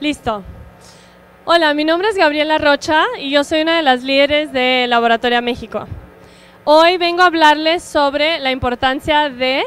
Listo. Hola, mi nombre es Gabriela Rocha y yo soy una de las líderes de Laboratoria México. Hoy vengo a hablarles sobre la importancia de...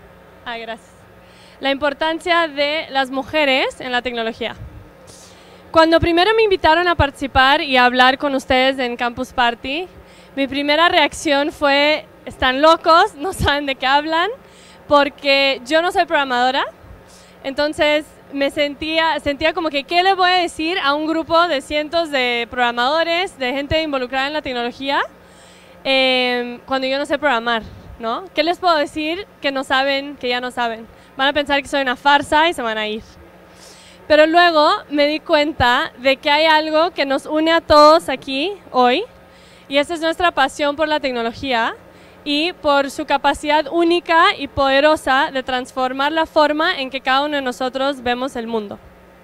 La importancia de las mujeres en la tecnología. Cuando primero me invitaron a participar y a hablar con ustedes en Campus Party, mi primera reacción fue, están locos, no saben de qué hablan, porque yo no soy programadora. Entonces me sentía como que, ¿qué le voy a decir a un grupo de cientos de programadores, de gente involucrada en la tecnología, cuando yo no sé programar, ¿no? ¿Qué les puedo decir que no saben, que ya no saben? Van a pensar que soy una farsa y se van a ir. Pero luego me di cuenta de que hay algo que nos une a todos aquí hoy, y esa es nuestra pasión por la tecnología y por su capacidad única y poderosa de transformar la forma en que cada uno de nosotros vemos el mundo.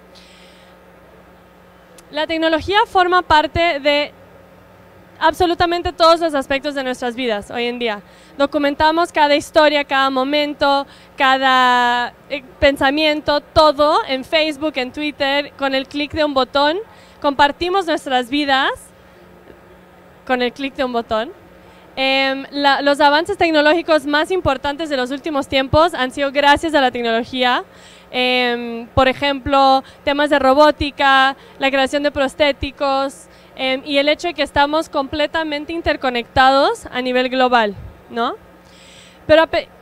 La tecnología forma parte de absolutamente todos los aspectos de nuestras vidas hoy en día. Documentamos cada historia, cada momento, cada pensamiento, todo en Facebook, en Twitter, con el clic de un botón. Compartimos nuestras vidas con el clic de un botón. Los avances tecnológicos más importantes de los últimos tiempos han sido gracias a la tecnología. Por ejemplo, temas de robótica, la creación de prostéticos y el hecho de que estamos completamente interconectados a nivel global, ¿no? Pero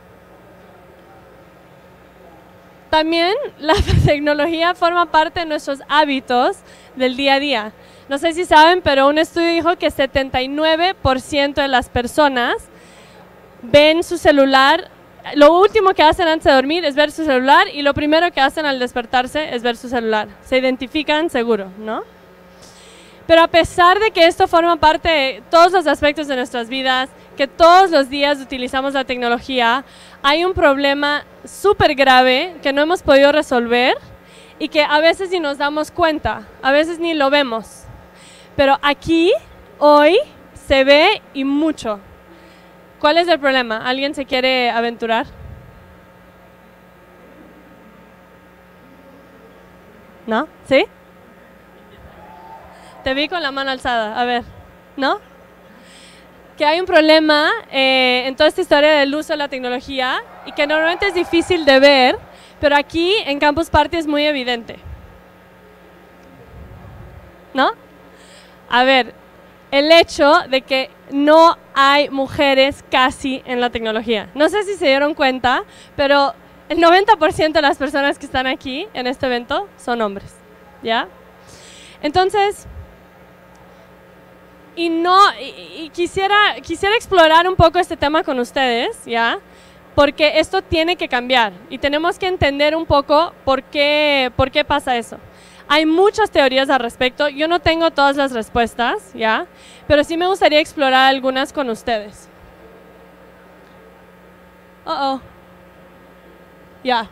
también la tecnología forma parte de nuestros hábitos del día a día. No sé si saben, pero un estudio dijo que 79% de las personas ven su celular, lo último que hacen antes de dormir es ver su celular y lo primero que hacen al despertarse es ver su celular. Se identifican seguro, ¿no? Pero a pesar de que esto forma parte de todos los aspectos de nuestras vidas, que todos los días utilizamos la tecnología, hay un problema súper grave que no hemos podido resolver y que a veces ni nos damos cuenta, a veces ni lo vemos. Pero aquí, hoy, se ve y mucho. ¿Cuál es el problema? ¿Alguien se quiere aventurar? ¿No? ¿Sí? Te vi con la mano alzada. A ver, ¿no? Que hay un problema en toda esta historia del uso de la tecnología y que normalmente es difícil de ver, pero aquí en Campus Party es muy evidente. ¿No? A ver, el hecho de que no hay mujeres casi en la tecnología. No sé si se dieron cuenta, pero el 90% de las personas que están aquí en este evento son hombres, ¿ya? Entonces, quisiera explorar un poco este tema con ustedes, ¿ya? Porque esto tiene que cambiar y tenemos que entender un poco por qué pasa eso. Hay muchas teorías al respecto, yo no tengo todas las respuestas, ¿ya? Pero sí me gustaría explorar algunas con ustedes. Ya.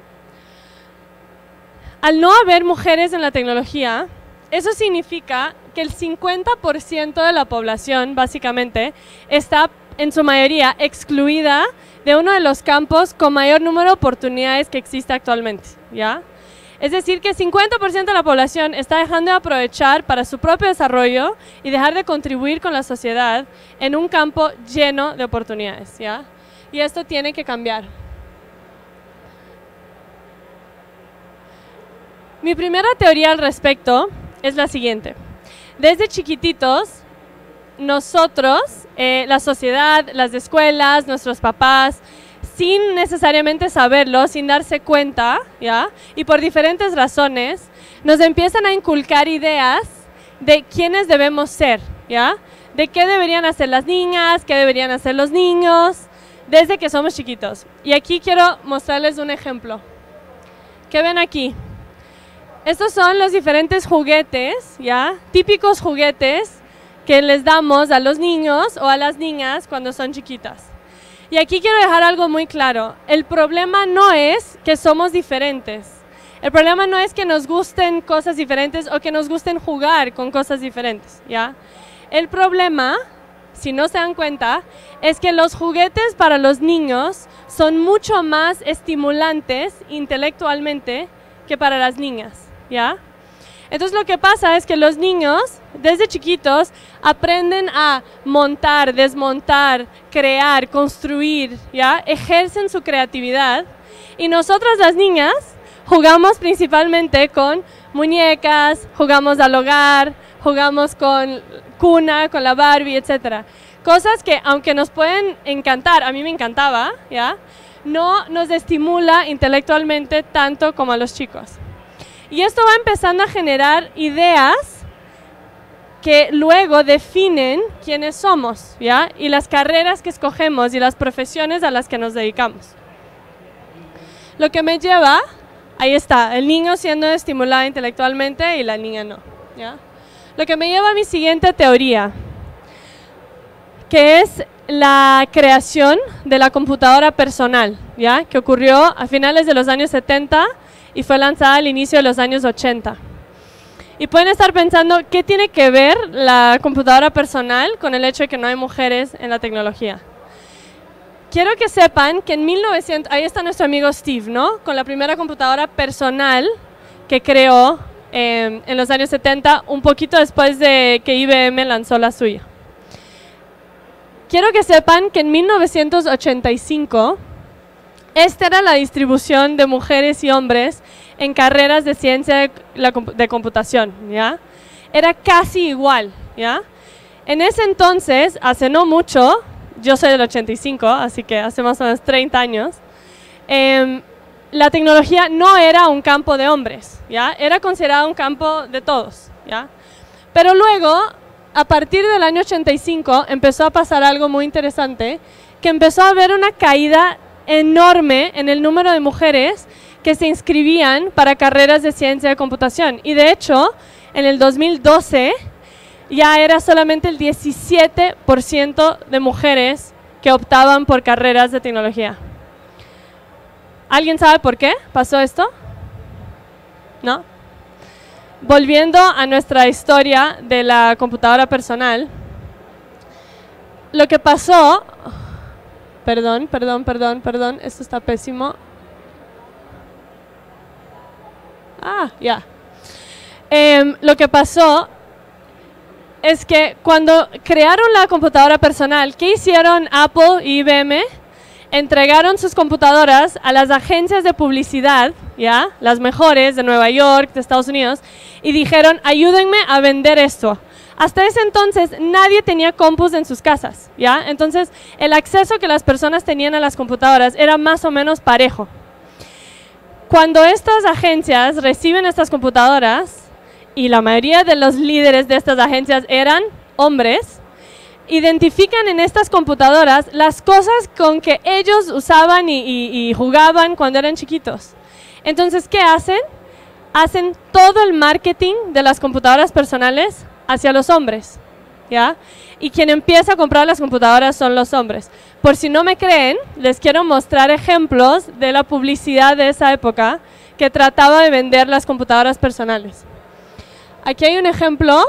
Al no haber mujeres en la tecnología, eso significa que el 50% de la población, básicamente, está en su mayoría excluida de uno de los campos con mayor número de oportunidades que existe actualmente, ¿ya? Es decir, que 50% de la población está dejando de aprovechar para su propio desarrollo y dejar de contribuir con la sociedad en un campo lleno de oportunidades, ¿ya? Y esto tiene que cambiar. Mi primera teoría al respecto es la siguiente. Desde chiquititos, nosotros, la sociedad, las escuelas, nuestros papás, sin necesariamente saberlo, sin darse cuenta, ¿ya? Y por diferentes razones, nos empiezan a inculcar ideas de quiénes debemos ser, ¿ya? De qué deberían hacer las niñas, qué deberían hacer los niños, desde que somos chiquitos. Y aquí quiero mostrarles un ejemplo. ¿Qué ven aquí? Estos son los diferentes juguetes, ¿ya? Típicos juguetes que les damos a los niños o a las niñas cuando son chiquitas. Y aquí quiero dejar algo muy claro. El problema no es que somos diferentes. El problema no es que nos gusten cosas diferentes o que nos gusten jugar con cosas diferentes, ¿ya? El problema, si no se dan cuenta, es que los juguetes para los niños son mucho más estimulantes intelectualmente que para las niñas, ¿ya? Entonces lo que pasa es que los niños, desde chiquitos, aprenden a montar, desmontar, crear, construir, ¿ya? Ejercen su creatividad. Y nosotras las niñas jugamos principalmente con muñecas, jugamos al hogar, jugamos con cuna, con la Barbie, etc. Cosas que, aunque nos pueden encantar, a mí me encantaba, ¿ya? No nos estimula intelectualmente tanto como a los chicos. Y esto va empezando a generar ideas que luego definen quiénes somos, ¿ya? Y las carreras que escogemos y las profesiones a las que nos dedicamos. Lo que me lleva, ahí está, el niño siendo estimulado intelectualmente y la niña no, ¿ya? Lo que me lleva a mi siguiente teoría, que es la creación de la computadora personal, ¿ya? Que ocurrió a finales de los años 70 y fue lanzada al inicio de los años 80. Y pueden estar pensando, ¿qué tiene que ver la computadora personal con el hecho de que no hay mujeres en la tecnología? Quiero que sepan que en 1900, ahí está nuestro amigo Steve, ¿no? Con la primera computadora personal que creó en los años 70, un poquito después de que IBM lanzó la suya. Quiero que sepan que en 1985, esta era la distribución de mujeres y hombres en carreras de ciencia de computación, ¿ya? Era casi igual, ¿ya? En ese entonces, hace no mucho, yo soy del 85, así que hace más o menos 30 años, la tecnología no era un campo de hombres, ¿ya? Era considerado un campo de todos, ¿ya? Pero luego, a partir del año 85, empezó a pasar algo muy interesante, que empezó a haber una caída enorme en el número de mujeres que se inscribían para carreras de ciencia de computación. Y de hecho, en el 2012, ya era solamente el 17% de mujeres que optaban por carreras de tecnología. ¿Alguien sabe por qué pasó esto? ¿No? Volviendo a nuestra historia de la computadora personal, lo que pasó... Perdón, esto está pésimo. Ya. Lo que pasó es que cuando crearon la computadora personal, ¿qué hicieron Apple y IBM? Entregaron sus computadoras a las agencias de publicidad, ¿ya? Las mejores de Nueva York, de Estados Unidos, y dijeron, ayúdenme a vender esto. Hasta ese entonces nadie tenía compus en sus casas, ¿ya? Entonces el acceso que las personas tenían a las computadoras era más o menos parejo. Cuando estas agencias reciben estas computadoras, y la mayoría de los líderes de estas agencias eran hombres, identifican en estas computadoras las cosas con que ellos usaban y jugaban cuando eran chiquitos. Entonces, ¿qué hacen? Hacen todo el marketing de las computadoras personales hacia los hombres, ¿ya? Y quien empieza a comprar las computadoras son los hombres. Por si no me creen, les quiero mostrar ejemplos de la publicidad de esa época que trataba de vender las computadoras personales. Aquí hay un ejemplo.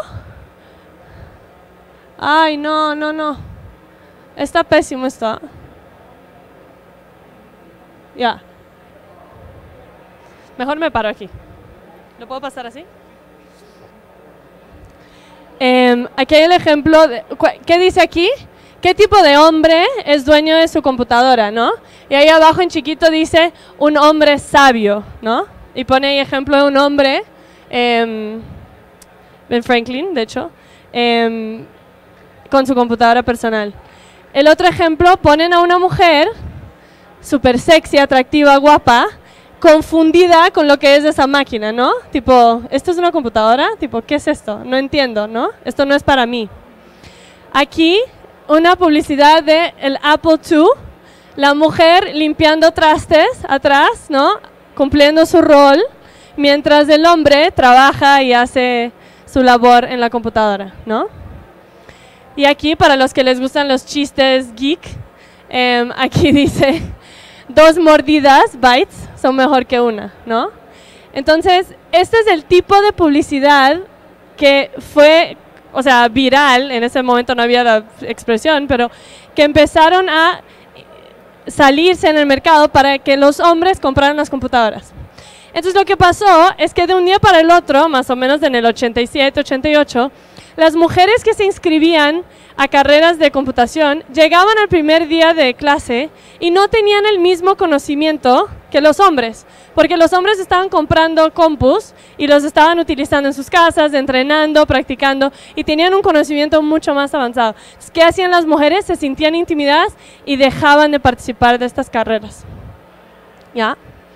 Ay, no. Está pésimo esto. Ya. Mejor me paro aquí. ¿Lo puedo pasar así? Aquí hay el ejemplo. ¿Qué dice aquí? ¿Qué tipo de hombre es dueño de su computadora, no? Y ahí abajo en chiquito dice un hombre sabio, ¿no? Y pone ahí ejemplo de un hombre, Ben Franklin, de hecho, con su computadora personal. El otro ejemplo, ponen a una mujer súper sexy, atractiva, guapa, confundida con lo que es esa máquina, ¿no? Tipo, ¿esto es una computadora? Tipo, ¿qué es esto? No entiendo, ¿no? Esto no es para mí. Aquí, una publicidad de el Apple II, la mujer limpiando trastes atrás, ¿no? Cumpliendo su rol, mientras el hombre trabaja y hace su labor en la computadora, ¿no? Y aquí, para los que les gustan los chistes geek, aquí dice, 2 mordidas, bites, son mejor que una, ¿no? Entonces, este es el tipo de publicidad que fue, o sea, viral, en ese momento no había la expresión, pero que empezaron a salirse en el mercado para que los hombres compraran las computadoras. Entonces lo que pasó es que de un día para el otro, más o menos en el 87, 88, las mujeres que se inscribían a carreras de computación llegaban al primer día de clase y no tenían el mismo conocimiento que los hombres, porque los hombres estaban comprando compus y los estaban utilizando en sus casas, entrenando, practicando, y tenían un conocimiento mucho más avanzado. Entonces, ¿qué hacían las mujeres? Se sentían intimidadas y dejaban de participar de estas carreras. ¿Ya?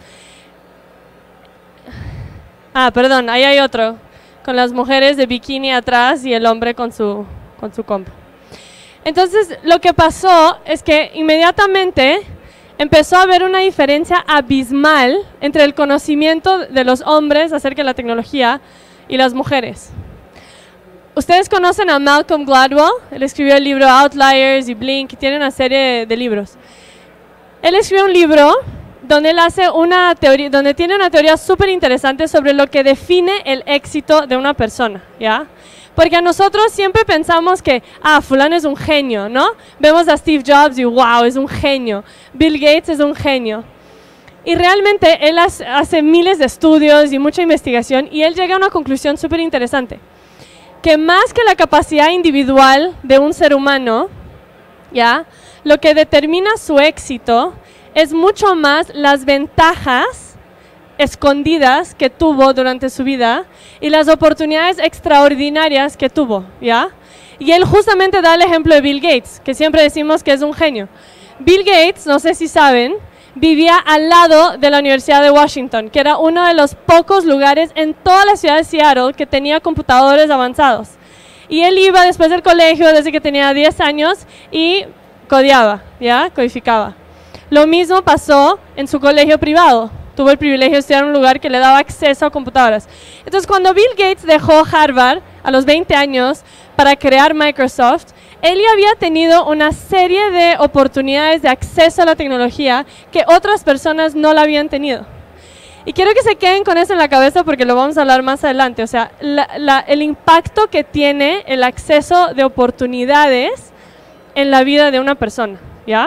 Ah, perdón, ahí hay otro, con las mujeres de bikini atrás y el hombre con su compu. Entonces, lo que pasó es que inmediatamente empezó a haber una diferencia abismal entre el conocimiento de los hombres acerca de la tecnología y las mujeres. Ustedes conocen a Malcolm Gladwell, él escribió el libro Outliers y Blink, y tiene una serie de libros. Él escribió un libro donde él hace una teoría, donde tiene una teoría súper interesante sobre lo que define el éxito de una persona, ¿ya? Porque a nosotros siempre pensamos que, fulano es un genio, ¿no? Vemos a Steve Jobs y wow, es un genio. Bill Gates es un genio. Y realmente él hace miles de estudios y mucha investigación y él llega a una conclusión súper interesante. Que más que la capacidad individual de un ser humano, ¿ya? Lo que determina su éxito es mucho más las ventajas escondidas que tuvo durante su vida y las oportunidades extraordinarias que tuvo, ¿ya? Y él justamente da el ejemplo de Bill Gates, que siempre decimos que es un genio. Bill Gates, no sé si saben, vivía al lado de la Universidad de Washington, que era uno de los pocos lugares en toda la ciudad de Seattle que tenía computadores avanzados. Y él iba después del colegio desde que tenía 10 años y codeaba, ¿ya? Codificaba. Lo mismo pasó en su colegio privado. Tuvo el privilegio de estudiar en un lugar que le daba acceso a computadoras. Entonces, cuando Bill Gates dejó Harvard a los 20 años para crear Microsoft, él ya había tenido una serie de oportunidades de acceso a la tecnología que otras personas no la habían tenido. Y quiero que se queden con eso en la cabeza porque lo vamos a hablar más adelante. O sea, el impacto que tiene el acceso de oportunidades en la vida de una persona, ¿ya?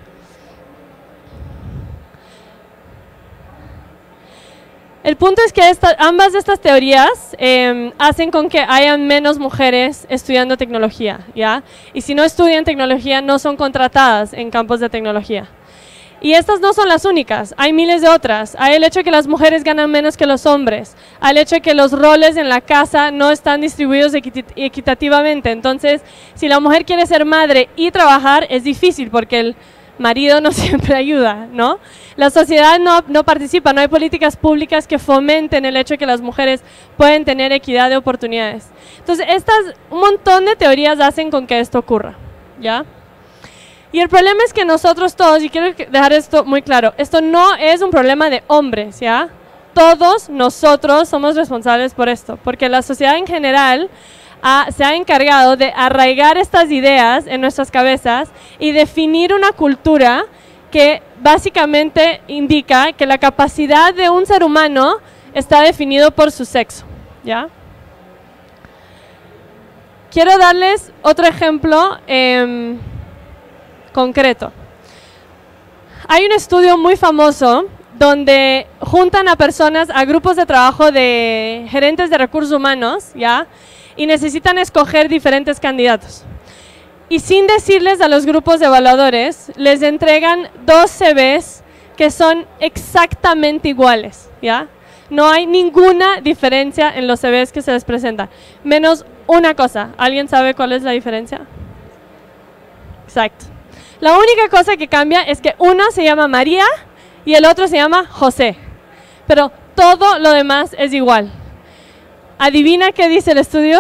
El punto es que ambas de estas teorías hacen con que hayan menos mujeres estudiando tecnología, ¿ya? Y si no estudian tecnología, no son contratadas en campos de tecnología. Y estas no son las únicas, hay miles de otras. Hay el hecho de que las mujeres ganan menos que los hombres, hay el hecho de que los roles en la casa no están distribuidos equitativamente. Entonces, si la mujer quiere ser madre y trabajar, es difícil porque el marido no siempre ayuda, ¿no? La sociedad no participa, no hay políticas públicas que fomenten el hecho de que las mujeres pueden tener equidad de oportunidades. Entonces, un montón de teorías hacen con que esto ocurra, ¿ya? Y el problema es que nosotros todos, y quiero dejar esto muy claro, esto no es un problema de hombres, ¿ya? Todos nosotros somos responsables por esto, porque la sociedad en general se ha encargado de arraigar estas ideas en nuestras cabezas y definir una cultura que básicamente indica que la capacidad de un ser humano está definido por su sexo, ¿ya? Quiero darles otro ejemplo concreto. Hay un estudio muy famoso donde juntan a personas, a grupos de trabajo de gerentes de recursos humanos, ¿ya? Y necesitan escoger diferentes candidatos. Y sin decirles a los grupos de evaluadores, les entregan 2 CVs que son exactamente iguales, ¿ya? No hay ninguna diferencia en los CVs que se les presentan, menos una cosa. ¿Alguien sabe cuál es la diferencia? Exacto. La única cosa que cambia es que uno se llama María y el otro se llama José, pero todo lo demás es igual. ¿Adivina qué dice el estudio?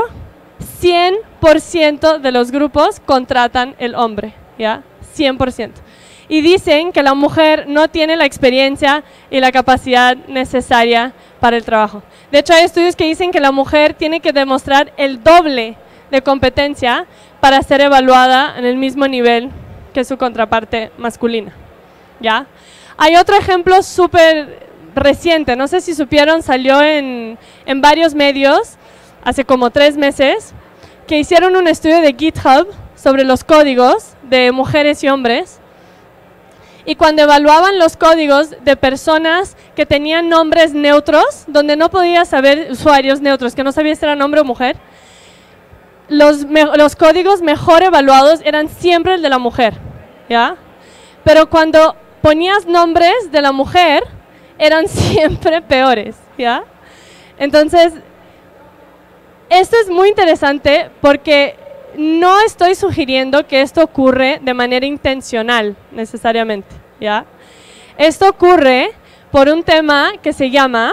100% de los grupos contratan el hombre, ¿ya? 100%. Y dicen que la mujer no tiene la experiencia y la capacidad necesaria para el trabajo. De hecho, hay estudios que dicen que la mujer tiene que demostrar el doble de competencia para ser evaluada en el mismo nivel que su contraparte masculina, ¿ya? Hay otro ejemplo súper reciente, no sé si supieron, salió en varios medios hace como 3 meses, que hicieron un estudio de GitHub sobre los códigos de mujeres y hombres Y cuando evaluaban los códigos de personas que tenían nombres neutros, donde no podías saber usuarios neutros, que no sabías si era hombre o mujer, los códigos mejor evaluados eran siempre el de la mujer, ¿ya? Pero cuando ponías nombres de la mujer, eran siempre peores, ¿ya? Entonces, esto es muy interesante porque no estoy sugiriendo que esto ocurre de manera intencional, necesariamente, ¿ya? Esto ocurre por un tema que se llama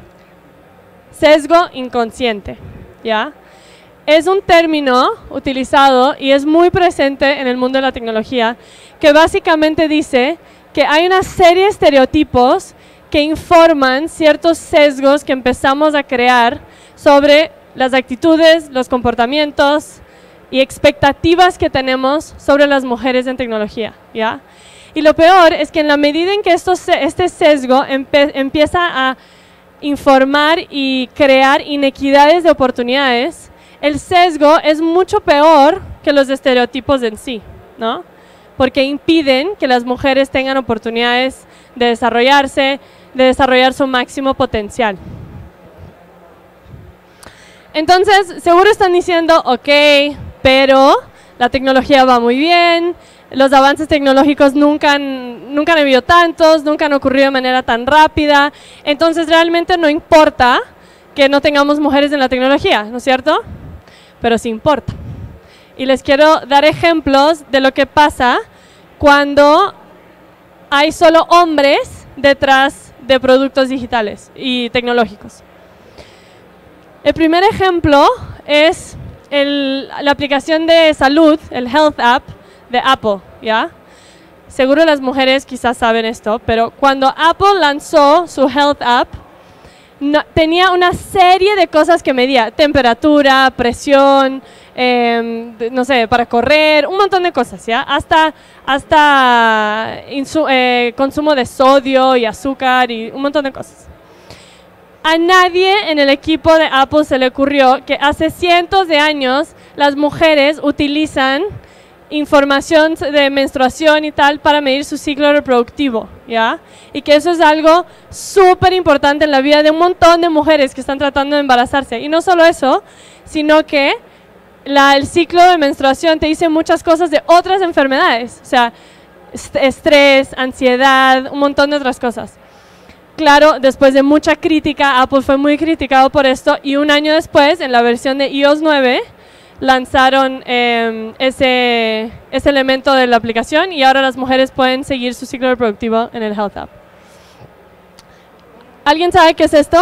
sesgo inconsciente, ¿ya? Es un término utilizado y es muy presente en el mundo de la tecnología, que básicamente dice que hay una serie de estereotipos que informan ciertos sesgos que empezamos a crear sobre las actitudes, los comportamientos y expectativas que tenemos sobre las mujeres en tecnología, ¿ya? Y lo peor es que en la medida en que este sesgo empieza a informar y crear inequidades de oportunidades, el sesgo es mucho peor que los estereotipos en sí, ¿no? Porque impiden que las mujeres tengan oportunidades de desarrollarse, de desarrollar su máximo potencial. Entonces, seguro están diciendo, ok, pero la tecnología va muy bien, los avances tecnológicos nunca han habido tantos, nunca han ocurrido de manera tan rápida, entonces realmente no importa que no tengamos mujeres en la tecnología, ¿no es cierto? Pero sí importa. Y les quiero dar ejemplos de lo que pasa cuando hay solo hombres detrás de productos digitales y tecnológicos. El primer ejemplo es la aplicación de salud, el Health App de Apple, ¿ya? Seguro las mujeres quizás saben esto, pero cuando Apple lanzó su Health App, tenía una serie de cosas que medía, temperatura, presión, no sé, para correr, un montón de cosas, ¿ya? Hasta consumo de sodio y azúcar y un montón de cosas. A nadie en el equipo de Apple se le ocurrió que hace cientos de años las mujeres utilizan información de menstruación y tal para medir su ciclo reproductivo, ¿ya? Y que eso es algo súper importante en la vida de un montón de mujeres que están tratando de embarazarse. Y no solo eso, sino que el ciclo de menstruación te dice muchas cosas de otras enfermedades, o sea, estrés, ansiedad, un montón de otras cosas. Claro, después de mucha crítica, Apple fue muy criticado por esto y un año después, en la versión de iOS 9, lanzaron ese elemento de la aplicación y ahora las mujeres pueden seguir su ciclo reproductivo en el Health App. ¿Alguien sabe qué es esto?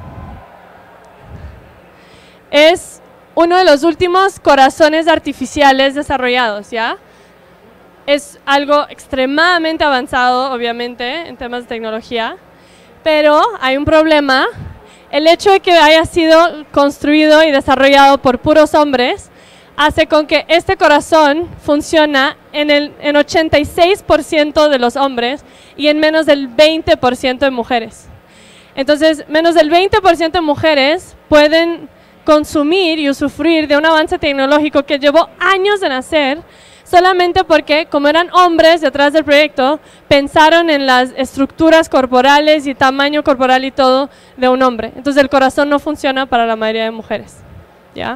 Es uno de los últimos corazones artificiales desarrollados, ¿ya? Es algo extremadamente avanzado, obviamente, en temas de tecnología, pero hay un problema. El hecho de que haya sido construido y desarrollado por puros hombres hace con que este corazón funciona en 86% de los hombres y en menos del 20% de mujeres. Entonces, menos del 20% de mujeres pueden consumir y usufruir de un avance tecnológico que llevó años de nacer, solamente porque, como eran hombres detrás del proyecto, pensaron en las estructuras corporales y tamaño corporal y todo de un hombre. Entonces el corazón no funciona para la mayoría de mujeres, ¿ya?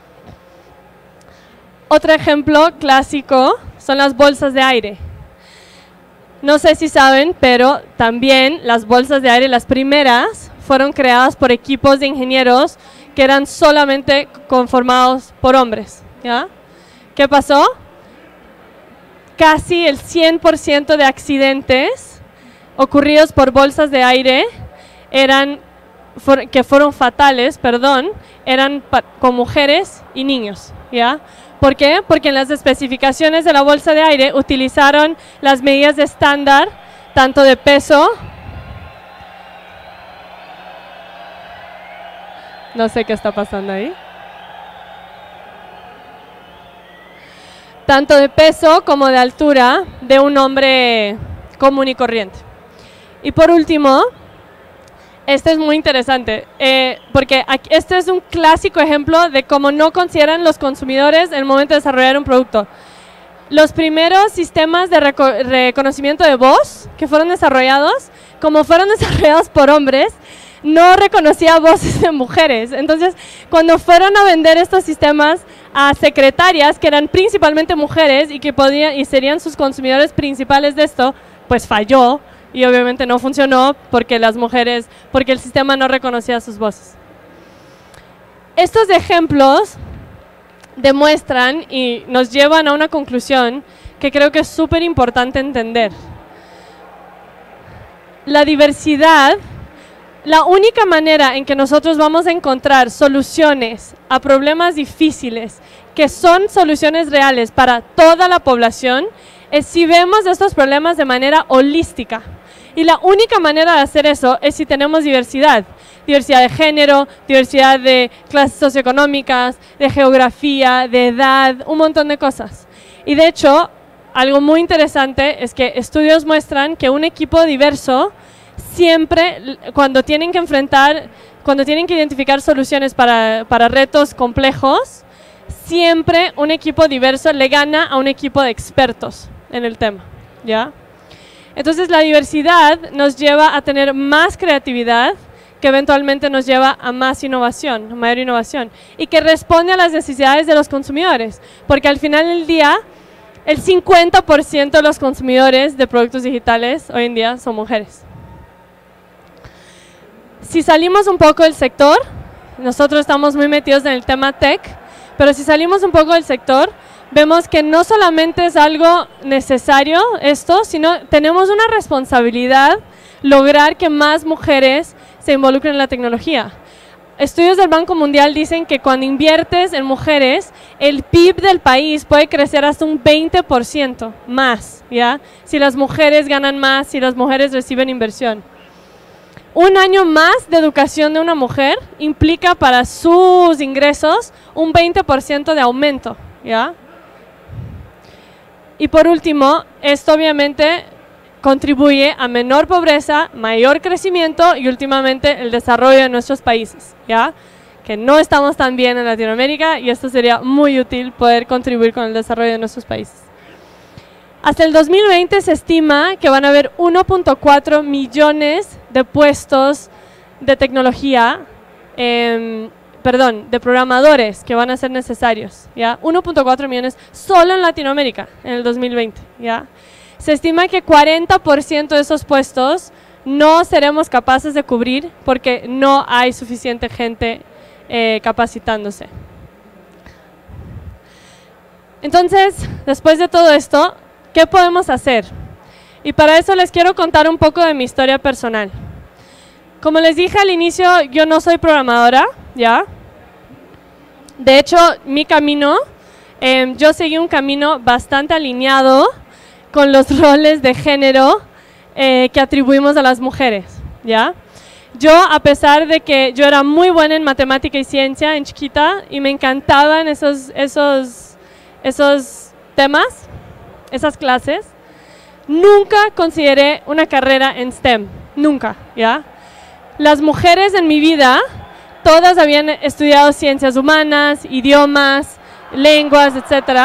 Otro ejemplo clásico son las bolsas de aire. No sé si saben, pero también las bolsas de aire, las primeras, fueron creadas por equipos de ingenieros que eran solamente conformados por hombres, ¿ya? ¿Qué pasó? Casi el 100% de accidentes ocurridos por bolsas de aire que fueron fatales, eran con mujeres y niños, ¿ya? ¿Por qué? Porque en las especificaciones de la bolsa de aire utilizaron las medidas de estándar, tanto de peso, no sé qué está pasando ahí, tanto de peso como de altura de un hombre común y corriente. Y por último, este es muy interesante, porque este es un clásico ejemplo de cómo no consideran los consumidores en el momento de desarrollar un producto. los primeros sistemas de reconocimiento de voz que fueron desarrollados, como fueron desarrollados por hombres, no reconocía voces de mujeres. Entonces, cuando fueron a vender estos sistemas a secretarias, que eran principalmente mujeres y que podían y serían sus consumidores principales de esto, pues falló y obviamente no funcionó porque el sistema no reconocía sus voces. Estos ejemplos demuestran y nos llevan a una conclusión que creo que es súper importante entender. La diversidad, la única manera en que nosotros vamos a encontrar soluciones a problemas difíciles, que son soluciones reales para toda la población, es si vemos estos problemas de manera holística. Y la única manera de hacer eso es si tenemos diversidad. Diversidad de género, diversidad de clases socioeconómicas, de geografía, de edad, un montón de cosas. Y de hecho, algo muy interesante es que estudios muestran que un equipo diverso siempre, cuando tienen que identificar soluciones para retos complejos, siempre un equipo diverso le gana a un equipo de expertos en el tema, ¿ya? Entonces la diversidad nos lleva a tener más creatividad, que eventualmente nos lleva a más innovación, a mayor innovación, y que responde a las necesidades de los consumidores, porque al final del día, el 50% de los consumidores de productos digitales hoy en día son mujeres. Si salimos un poco del sector, nosotros estamos muy metidos en el tema tech, pero si salimos un poco del sector, vemos que no solamente es algo necesario esto, sino tenemos una responsabilidad lograr que más mujeres se involucren en la tecnología. Estudios del Banco Mundial dicen que cuando inviertes en mujeres, el PIB del país puede crecer hasta un 20% más, ¿ya? Si las mujeres ganan más, si las mujeres reciben inversión. Un año más de educación de una mujer implica para sus ingresos un 20% de aumento, ¿ya? Y por último, esto obviamente contribuye a menor pobreza, mayor crecimiento y últimamente el desarrollo de nuestros países, ¿ya? Que no estamos tan bien en Latinoamérica y esto sería muy útil poder contribuir con el desarrollo de nuestros países. Hasta el 2020 se estima que van a haber 1.4 millones de puestos de tecnología, de programadores que van a ser necesarios, ¿ya? 1.4 millones solo en Latinoamérica en el 2020, ¿ya? Se estima que 40% de esos puestos no seremos capaces de cubrir porque no hay suficiente gente capacitándose. Entonces, después de todo esto, ¿qué podemos hacer? Y para eso les quiero contar un poco de mi historia personal. Como les dije al inicio, yo no soy programadora, ¿ya? De hecho, mi camino, yo seguí un camino bastante alineado con los roles de género que atribuimos a las mujeres, ¿ya? Yo, a pesar de que yo era muy buena en matemática y ciencia en chiquita y me encantaban esos temas, esas clases, nunca consideré una carrera en STEM, nunca, ¿ya? Las mujeres en mi vida, todas habían estudiado ciencias humanas, idiomas, lenguas, etc.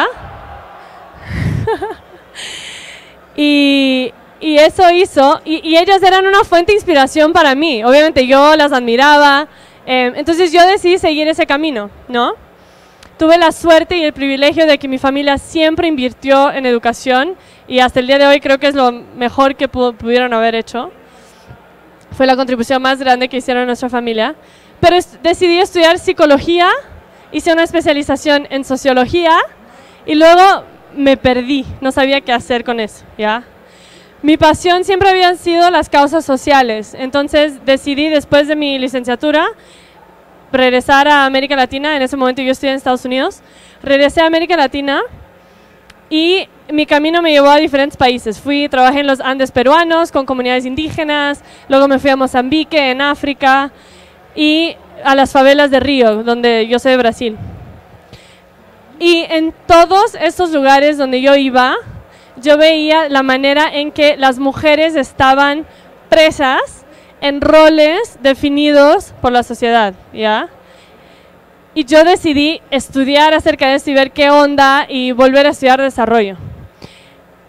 y eso hizo, y ellas eran una fuente de inspiración para mí. Obviamente yo las admiraba, entonces yo decidí seguir ese camino, ¿no? Tuve la suerte y el privilegio de que mi familia siempre invirtió en educación y hasta el día de hoy creo que es lo mejor que pudieron haber hecho. Fue la contribución más grande que hicieron en nuestra familia. Pero decidí estudiar psicología, hice una especialización en sociología y luego me perdí, no sabía qué hacer con eso, ¿ya? Mi pasión siempre habían sido las causas sociales, entonces decidí después de mi licenciatura regresar a América Latina. En ese momento yo estudié en Estados Unidos, regresé a América Latina y mi camino me llevó a diferentes países. Trabajé en los Andes peruanos con comunidades indígenas, luego me fui a Mozambique, en África, y a las favelas de Río, donde yo soy de Brasil. Y en todos estos lugares donde yo iba, yo veía la manera en que las mujeres estaban presas en roles definidos por la sociedad, ¿ya? Y yo decidí estudiar acerca de esto y ver qué onda y volver a estudiar desarrollo,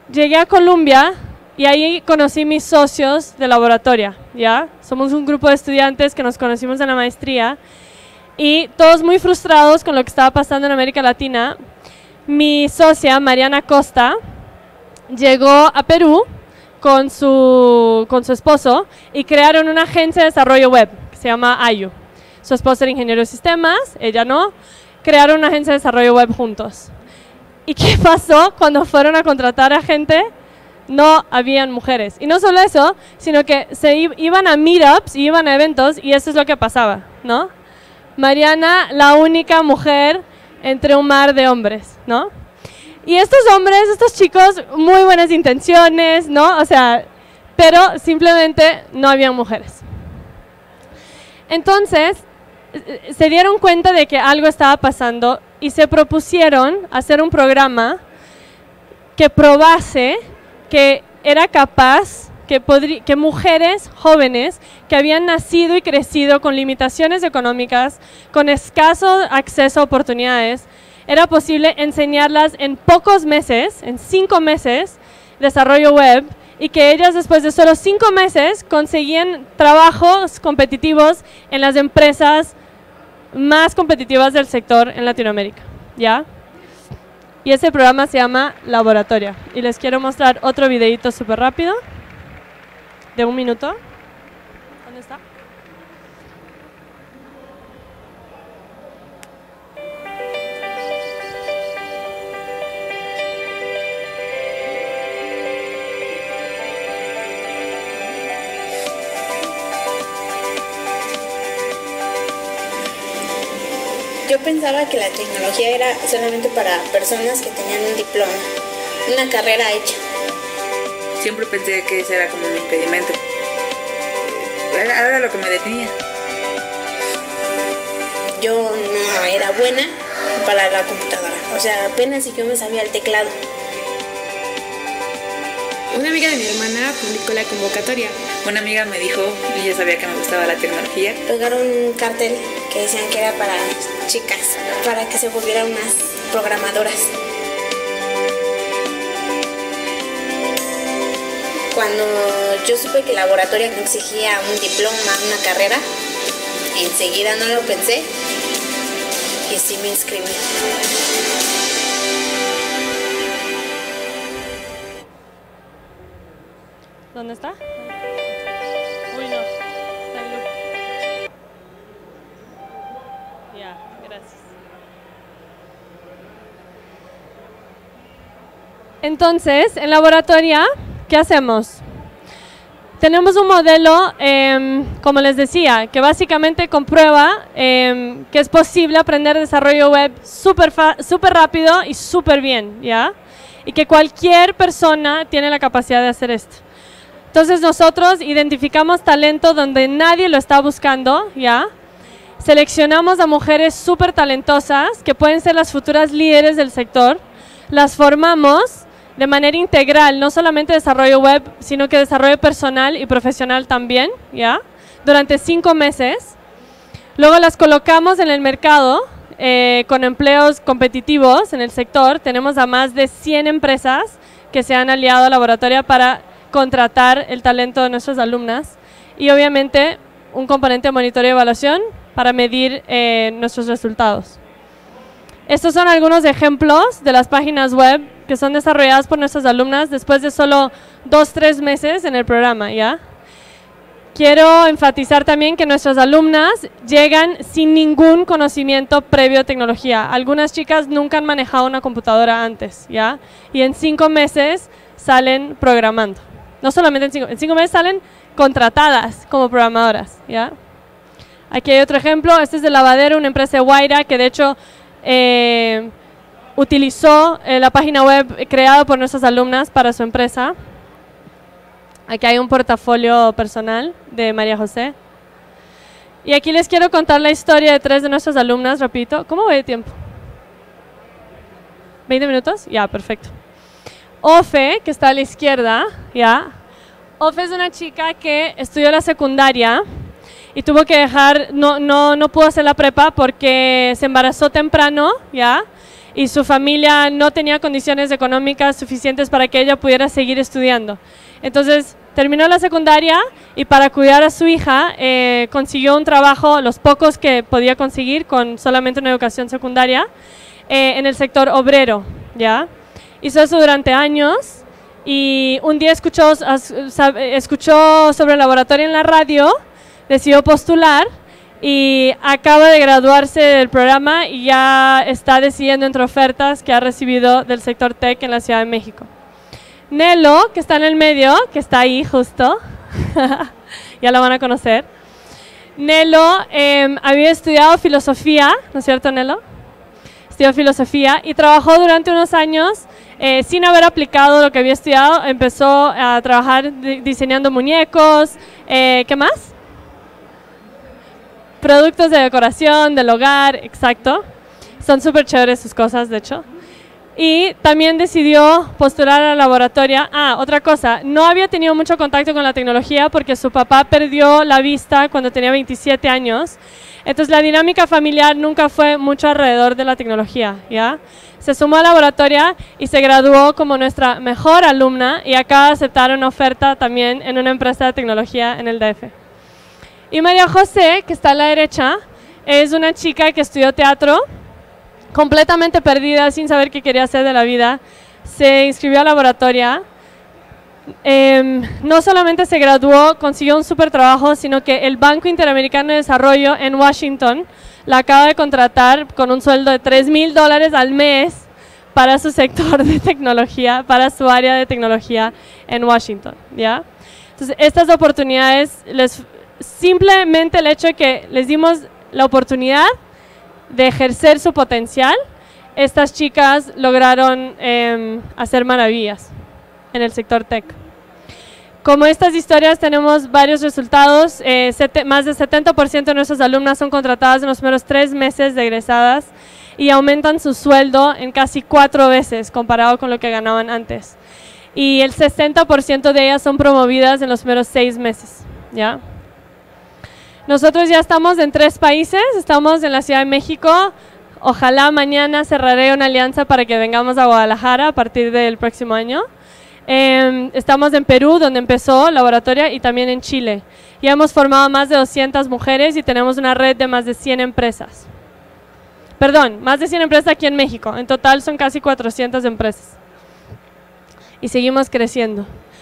llegué a Columbia y ahí conocí mis socios de laboratorio, ¿ya? Somos un grupo de estudiantes que nos conocimos en la maestría y todos muy frustrados con lo que estaba pasando en América Latina. Mi socia, Mariana Costa, llegó a Perú con su esposo y crearon una agencia de desarrollo web que se llama Ayu. Su esposo era ingeniero de sistemas, ella no. Crearon una agencia de desarrollo web juntos. ¿Y qué pasó cuando fueron a contratar a gente? No habían mujeres. Y no solo eso, sino que iban a meetups, iban a eventos y eso es lo que pasaba, ¿no? Mariana, la única mujer entre un mar de hombres, ¿no? Y estos hombres, estos chicos, muy buenas intenciones, ¿no? O sea, pero simplemente no habían mujeres. Entonces, se dieron cuenta de que algo estaba pasando y se propusieron hacer un programa que probase que era capaz, que mujeres jóvenes que habían nacido y crecido con limitaciones económicas, con escaso acceso a oportunidades, era posible enseñarlas en pocos meses, en 5 meses, desarrollo web, y que ellas después de solo 5 meses conseguían trabajos competitivos en las empresas más competitivas del sector en Latinoamérica, ¿ya? Y ese programa se llama Laboratoria. Y les quiero mostrar otro videito súper rápido, de 1 minuto. ¿Dónde está? Yo pensaba que la tecnología era solamente para personas que tenían un diploma, una carrera hecha. Siempre pensé que ese era como un impedimento. Era lo que me detenía. Yo no era buena para la computadora, o sea, apenas si yo me sabía el teclado. Una amiga de mi hermana publicó la convocatoria. Una amiga me dijo, y ya sabía que me gustaba la tecnología. Pegaron un cartel que decían que era para chicas, para que se volvieran unas programadoras. Cuando yo supe que el laboratorio no exigía un diploma, una carrera, enseguida no lo pensé y sí me inscribí. ¿Dónde está? Uy, no. Está en loop. Ya, gracias. Entonces, en laboratorio, ¿qué hacemos? Tenemos un modelo, como les decía, que básicamente comprueba que es posible aprender desarrollo web súper rápido y súper bien, ¿ya? Y que cualquier persona tiene la capacidad de hacer esto. Entonces nosotros identificamos talento donde nadie lo está buscando, ¿ya? Seleccionamos a mujeres súper talentosas que pueden ser las futuras líderes del sector, las formamos de manera integral, no solamente desarrollo web, sino que desarrollo personal y profesional también, ¿ya? Durante 5 meses. Luego las colocamos en el mercado con empleos competitivos en el sector. Tenemos a más de 100 empresas que se han aliado a Laboratoria para contratar el talento de nuestras alumnas y obviamente un componente de monitoreo y evaluación para medir nuestros resultados. Estos son algunos ejemplos de las páginas web que son desarrolladas por nuestras alumnas después de solo 2-3 meses en el programa, ¿ya? Quiero enfatizar también que nuestras alumnas llegan sin ningún conocimiento previo de tecnología. Algunas chicas nunca han manejado una computadora antes, ¿ya? Y en 5 meses salen programando. No solamente en 5 meses salen contratadas como programadoras, ¿ya? Aquí hay otro ejemplo, este es de Lavadero, una empresa de Guaira que de hecho utilizó la página web creada por nuestras alumnas para su empresa. Aquí hay un portafolio personal de María José. Y aquí les quiero contar la historia de 3 de nuestras alumnas, rapidito. ¿Cómo voy de tiempo? ¿20 minutos? Ya, perfecto. Ofe, que está a la izquierda, ya. Ofe es una chica que estudió la secundaria y tuvo que dejar, no pudo hacer la prepa porque se embarazó temprano, ya. y su familia no tenía condiciones económicas suficientes para que ella pudiera seguir estudiando. Entonces terminó la secundaria y para cuidar a su hija consiguió un trabajo, los pocos que podía conseguir con solamente una educación secundaria, en el sector obrero, ¿ya? Hizo eso durante años y un día escuchó sobre el laboratorio en la radio, decidió postular y acaba de graduarse del programa y ya está decidiendo entre ofertas que ha recibido del sector tech en la Ciudad de México. Nelo, que está en el medio, que está ahí justo, ya la van a conocer. Nelo había estudiado filosofía, ¿no es cierto, Nelo? Estudió filosofía y trabajó durante unos años sin haber aplicado lo que había estudiado. Empezó a trabajar diseñando muñecos, ¿qué más? Productos de decoración, del hogar, exacto. Son súper chéveres sus cosas, de hecho. Y también decidió postular a la laboratoria. Otra cosa, no había tenido mucho contacto con la tecnología porque su papá perdió la vista cuando tenía 27 años. Entonces la dinámica familiar nunca fue mucho alrededor de la tecnología, ¿ya? Se sumó a la laboratoria y se graduó como nuestra mejor alumna y acaba de aceptar una oferta también en una empresa de tecnología en el DF. Y María José, que está a la derecha, es una chica que estudió teatro, completamente perdida, sin saber qué quería hacer de la vida. Se inscribió a la laboratoria. No solamente se graduó, consiguió un súper trabajo, sino que el Banco Interamericano de Desarrollo en Washington la acaba de contratar con un sueldo de $3,000 al mes para su sector de tecnología, para su área de tecnología en Washington, ¿ya? Entonces, estas oportunidades, simplemente el hecho de que les dimos la oportunidad de ejercer su potencial, estas chicas lograron hacer maravillas en el sector tech. Como estas historias tenemos varios resultados, más del 70% de nuestras alumnas son contratadas en los primeros 3 meses de egresadas y aumentan su sueldo en casi 4 veces comparado con lo que ganaban antes. Y el 60% de ellas son promovidas en los primeros 6 meses, ¿ya? Nosotros ya estamos en 3 países, estamos en la Ciudad de México. Ojalá mañana cerraré una alianza para que vengamos a Guadalajara a partir del próximo año. Estamos en Perú, donde empezó la laboratoria, y también en Chile. Ya hemos formado más de 200 mujeres y tenemos una red de más de 100 empresas. Perdón, más de 100 empresas aquí en México. En total son casi 400 empresas. Y seguimos creciendo.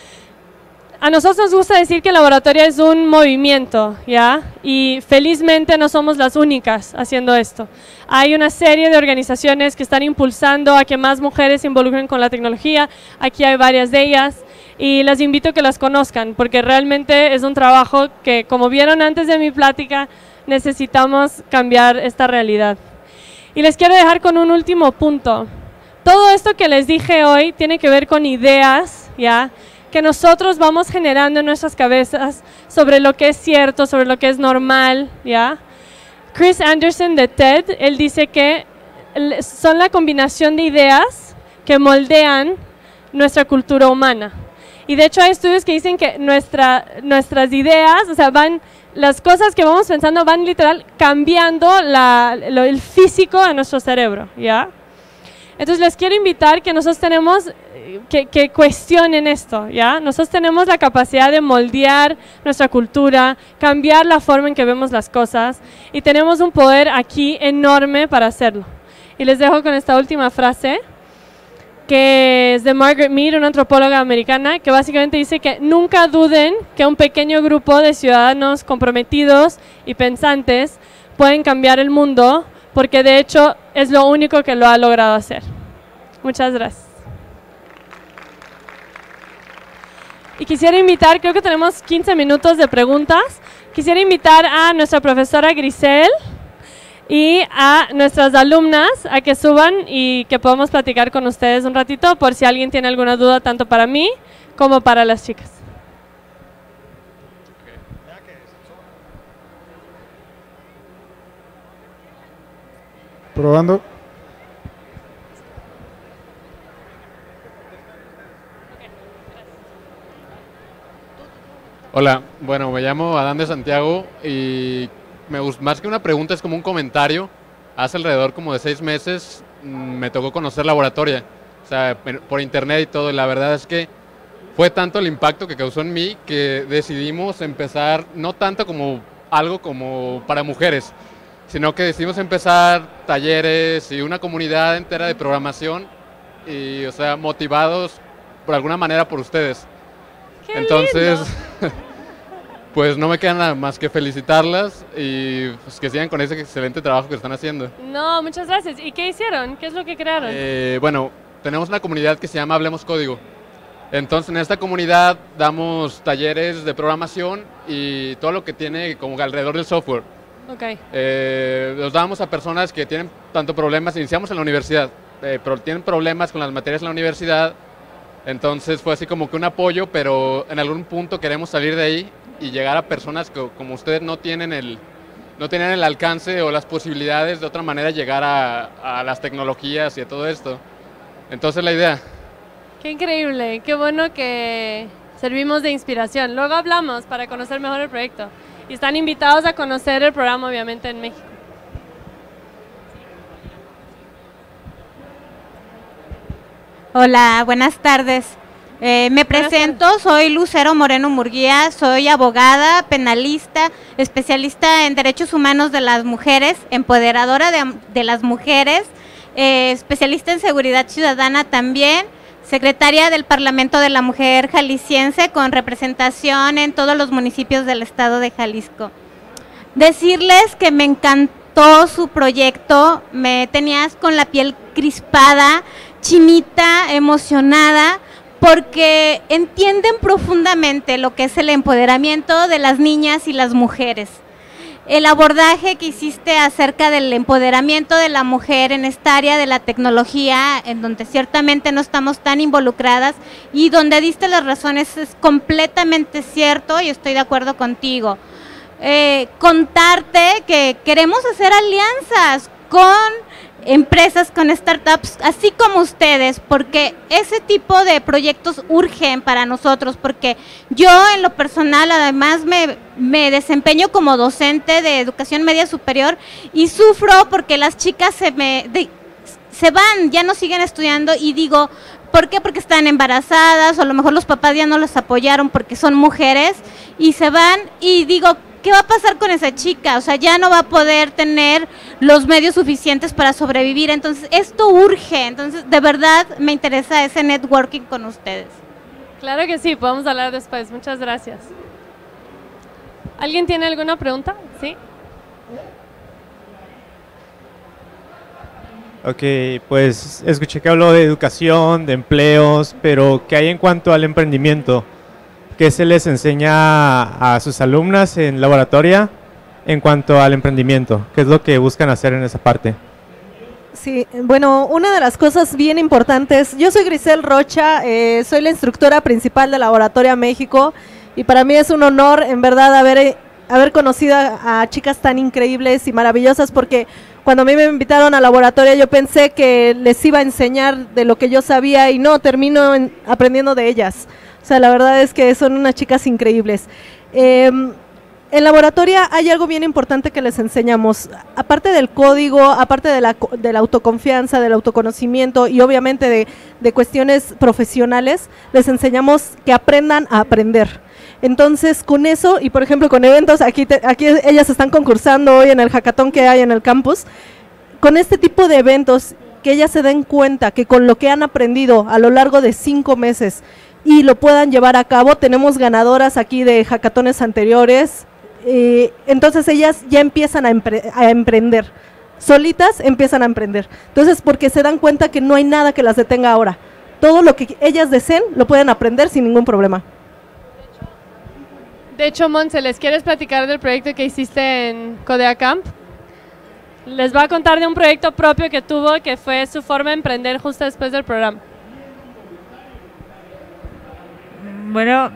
A nosotros nos gusta decir que el laboratorio es un movimiento, ¿ya? Y felizmente no somos las únicas haciendo esto. Hay una serie de organizaciones que están impulsando a que más mujeres se involucren con la tecnología. Aquí hay varias de ellas y las invito a que las conozcan porque realmente es un trabajo que, como vieron antes de mi plática, necesitamos cambiar esta realidad. Y les quiero dejar con un último punto. Todo esto que les dije hoy tiene que ver con ideas, ¿ya?, que nosotros vamos generando en nuestras cabezas sobre lo que es cierto, sobre lo que es normal, ¿ya? Chris Anderson de TED, él dice que son la combinación de ideas que moldean nuestra cultura humana. Y de hecho hay estudios que dicen que nuestras ideas, o sea, las cosas que vamos pensando van literal cambiando el físico de nuestro cerebro, ¿ya? Entonces les quiero invitar que nosotros tenemos, que cuestionen esto, ¿ya? Nosotros tenemos la capacidad de moldear nuestra cultura, cambiar la forma en que vemos las cosas y tenemos un poder aquí enorme para hacerlo. Y les dejo con esta última frase, que es de Margaret Mead, una antropóloga americana, que básicamente dice que nunca duden que un pequeño grupo de ciudadanos comprometidos y pensantes pueden cambiar el mundo, porque de hecho es lo único que lo ha logrado hacer. Muchas gracias. Y quisiera invitar, creo que tenemos 15 minutos de preguntas, quisiera invitar a nuestra profesora Grisel y a nuestras alumnas a que suban y que podamos platicar con ustedes un ratito por si alguien tiene alguna duda tanto para mí como para las chicas. Probando. Hola, bueno, me llamo Adán de Santiago y más que una pregunta es como un comentario. hace alrededor como de 6 meses me tocó conocer Laboratoria, o sea, por internet y todo, y la verdad es que fue tanto el impacto que causó en mí que decidimos empezar, no tanto como algo como para mujeres, sino que decidimos empezar talleres y una comunidad entera de programación, y, o sea, motivados por alguna manera por ustedes. ¡Qué Entonces, lindo! pues no me queda nada más que felicitarlas y pues, que sigan con ese excelente trabajo que están haciendo. No, muchas gracias. ¿Y qué hicieron? ¿Qué es lo que crearon? Bueno, tenemos una comunidad que se llama Hablemos Código. Entonces, en esta comunidad damos talleres de programación y todo lo que tiene como alrededor del software. Ok. Los damos a personas que tienen tanto problemas, iniciamos en la universidad, pero tienen problemas con las materias en la universidad. Entonces fue así como que un apoyo, pero en algún punto queremos salir de ahí y llegar a personas que como ustedes no tienen el alcance o las posibilidades de otra manera llegar a las tecnologías y a todo esto. Entonces la idea. Qué increíble, qué bueno que servimos de inspiración. Luego hablamos para conocer mejor el proyecto. Y están invitados a conocer el programa, obviamente, en México. Hola, buenas tardes. Me presento, soy Lucero Moreno Murguía, soy abogada, penalista, especialista en derechos humanos de las mujeres, empoderadora de las mujeres, especialista en seguridad ciudadana también, secretaria del Parlamento de la Mujer Jalisciense con representación en todos los municipios del estado de Jalisco. Decirles que me encantó su proyecto, me tenías con la piel crispada, chinita, emocionada, porque entienden profundamente lo que es el empoderamiento de las niñas y las mujeres. El abordaje que hiciste acerca del empoderamiento de la mujer en esta área de la tecnología, en donde ciertamente no estamos tan involucradas y donde diste las razones, es completamente cierto y estoy de acuerdo contigo. Contarte que queremos hacer alianzas con empresas, con startups, así como ustedes, porque ese tipo de proyectos urgen para nosotros, porque yo en lo personal además me desempeño como docente de educación media superior y sufro porque las chicas se van, ya no siguen estudiando y digo, ¿por qué? Porque están embarazadas o a lo mejor los papás ya no las apoyaron porque son mujeres y se van y digo, ¿qué va a pasar con esa chica? O sea, ya no va a poder tener los medios suficientes para sobrevivir. Entonces, esto urge. Entonces, de verdad, me interesa ese networking con ustedes. Claro que sí, podemos hablar después. Muchas gracias. ¿Alguien tiene alguna pregunta? ¿Sí? Ok, pues escuché que habló de educación, de empleos, pero ¿qué hay en cuanto al emprendimiento? ¿Qué se les enseña a sus alumnas en laboratoria en cuanto al emprendimiento? ¿Qué es lo que buscan hacer en esa parte? Sí, bueno, una de las cosas bien importantes, yo soy Grisel Rocha, soy la instructora principal de Laboratoria México y para mí es un honor en verdad haber conocido a chicas tan increíbles y maravillosas porque cuando a mí me invitaron a Laboratoria yo pensé que les iba a enseñar de lo que yo sabía y no, termino aprendiendo de ellas. O sea, la verdad es que son unas chicas increíbles. En Laboratoria hay algo bien importante que les enseñamos. Aparte del código, aparte de la autoconfianza, del autoconocimiento y obviamente de cuestiones profesionales, les enseñamos que aprendan a aprender. Entonces, con eso, y por ejemplo con eventos, aquí ellas están concursando hoy en el hackathon que hay en el campus, con este tipo de eventos, que ellas se den cuenta que con lo que han aprendido a lo largo de 5 meses, y lo puedan llevar a cabo. Tenemos ganadoras aquí de hackatones anteriores, entonces ellas ya empiezan a emprender, solitas empiezan a emprender, entonces porque se dan cuenta que no hay nada que las detenga ahora, todo lo que ellas deseen lo pueden aprender sin ningún problema. De hecho, Montse, ¿les quieres platicar del proyecto que hiciste en Codea Camp? Les va a contar de un proyecto propio que tuvo, que fue su forma de emprender justo después del programa. Bueno,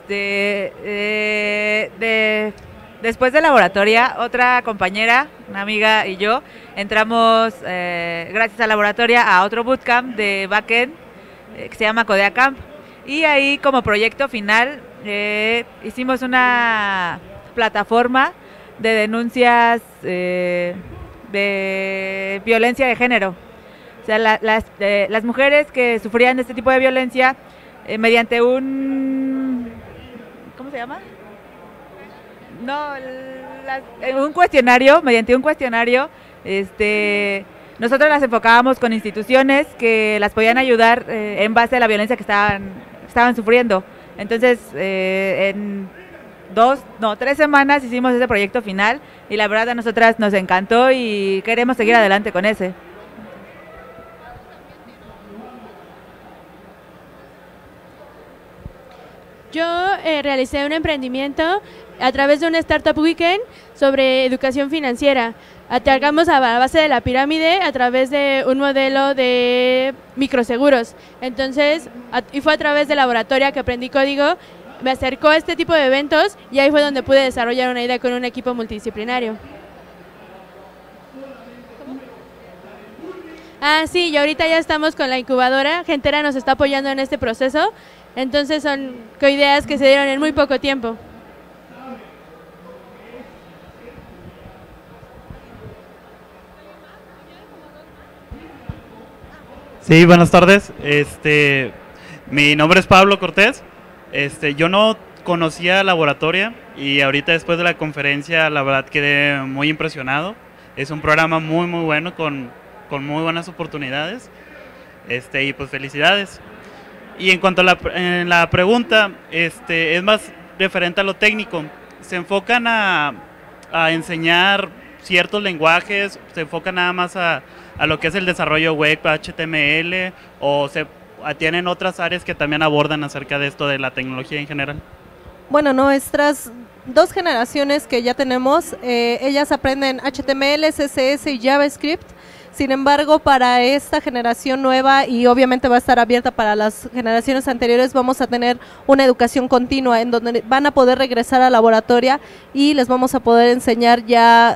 después de Laboratoria, otra compañera, una amiga y yo, entramos, gracias a Laboratoria, a otro bootcamp de backend que se llama Codea Camp. Y ahí, como proyecto final, hicimos una plataforma de denuncias de violencia de género. O sea, las mujeres que sufrían este tipo de violencia mediante un... ¿Cómo se llama? No, mediante un cuestionario, nosotros las enfocábamos con instituciones que las podían ayudar en base a la violencia que estaban sufriendo. Entonces, en 3 semanas hicimos ese proyecto final y la verdad a nosotras nos encantó y queremos seguir adelante con ese. Yo realicé un emprendimiento a través de un Startup Weekend sobre educación financiera. Atacamos a la base de la pirámide a través de un modelo de microseguros. Entonces, y fue a través de Laboratoria que aprendí código, me acercó a este tipo de eventos y ahí fue donde pude desarrollar una idea con un equipo multidisciplinario. Ah, sí, y ahorita ya estamos con la incubadora, Gentera nos está apoyando en este proceso, entonces son ideas que se dieron en muy poco tiempo. Sí, buenas tardes. Mi nombre es Pablo Cortés. Yo no conocía Laboratoria y ahorita después de la conferencia la verdad quedé muy impresionado. Es un programa muy bueno con muy buenas oportunidades. Y pues felicidades. Y en cuanto a la pregunta, es más referente a lo técnico. ¿Se enfocan a enseñar ciertos lenguajes? ¿Se enfocan nada más a lo que es el desarrollo web, HTML? ¿O tienen otras áreas que también abordan acerca de esto de la tecnología en general? Bueno, nuestras 2 generaciones que ya tenemos, ellas aprenden HTML, CSS y JavaScript. Sin embargo, para esta generación nueva, y obviamente va a estar abierta para las generaciones anteriores, vamos a tener una educación continua en donde van a poder regresar a Laboratoria y les vamos a poder enseñar ya